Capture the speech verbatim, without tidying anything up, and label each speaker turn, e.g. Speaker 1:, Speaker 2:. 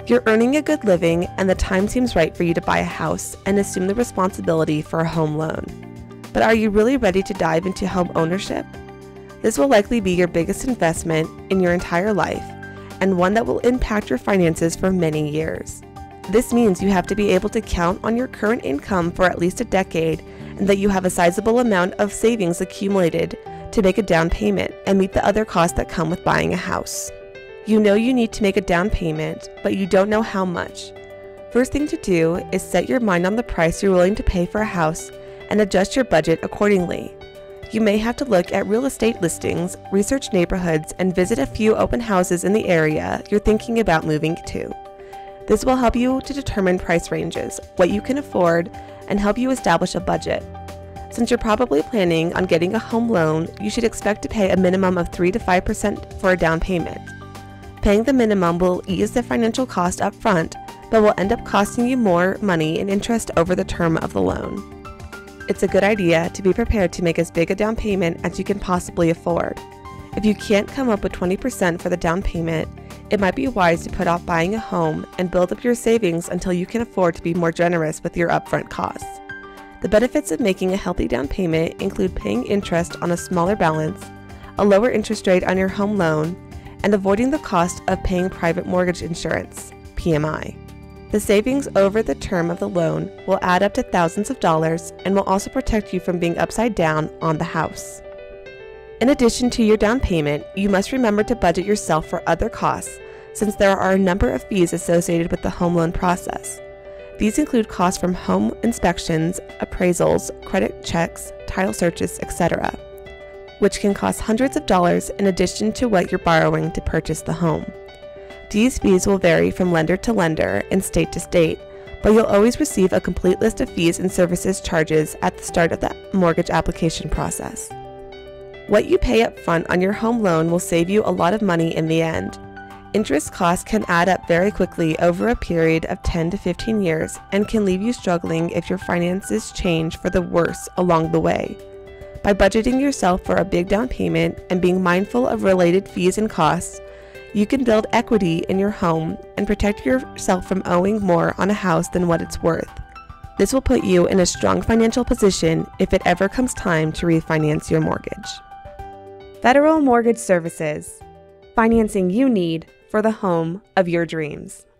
Speaker 1: You're earning a good living and the time seems right for you to buy a house and assume the responsibility for a home loan. But are you really ready to dive into home ownership? This will likely be your biggest investment in your entire life and one that will impact your finances for many years. This means you have to be able to count on your current income for at least a decade and that you have a sizable amount of savings accumulated to make a down payment and meet the other costs that come with buying a house. You know you need to make a down payment, but you don't know how much. First thing to do is set your mind on the price you're willing to pay for a house and adjust your budget accordingly. You may have to look at real estate listings, research neighborhoods, and visit a few open houses in the area you're thinking about moving to. This will help you to determine price ranges, what you can afford, and help you establish a budget. Since you're probably planning on getting a home loan, you should expect to pay a minimum of three to five percent for a down payment. Paying the minimum will ease the financial cost up front, but will end up costing you more money in interest over the term of the loan. It's a good idea to be prepared to make as big a down payment as you can possibly afford. If you can't come up with twenty percent for the down payment, it might be wise to put off buying a home and build up your savings until you can afford to be more generous with your upfront costs. The benefits of making a healthy down payment include paying interest on a smaller balance, a lower interest rate on your home loan, and avoiding the cost of paying private mortgage insurance, P M I. The savings over the term of the loan will add up to thousands of dollars and will also protect you from being upside down on the house. In addition to your down payment, you must remember to budget yourself for other costs, since there are a number of fees associated with the home loan process. These include costs from home inspections, appraisals, credit checks, title searches, et cetera, which can cost hundreds of dollars in addition to what you're borrowing to purchase the home. These fees will vary from lender to lender and state to state, but you'll always receive a complete list of fees and services charges at the start of the mortgage application process. What you pay up front on your home loan will save you a lot of money in the end. Interest costs can add up very quickly over a period of ten to fifteen years and can leave you struggling if your finances change for the worse along the way. By budgeting yourself for a big down payment and being mindful of related fees and costs, you can build equity in your home and protect yourself from owing more on a house than what it's worth. This will put you in a strong financial position if it ever comes time to refinance your mortgage. Federal Mortgage Services, financing you need for the home of your dreams.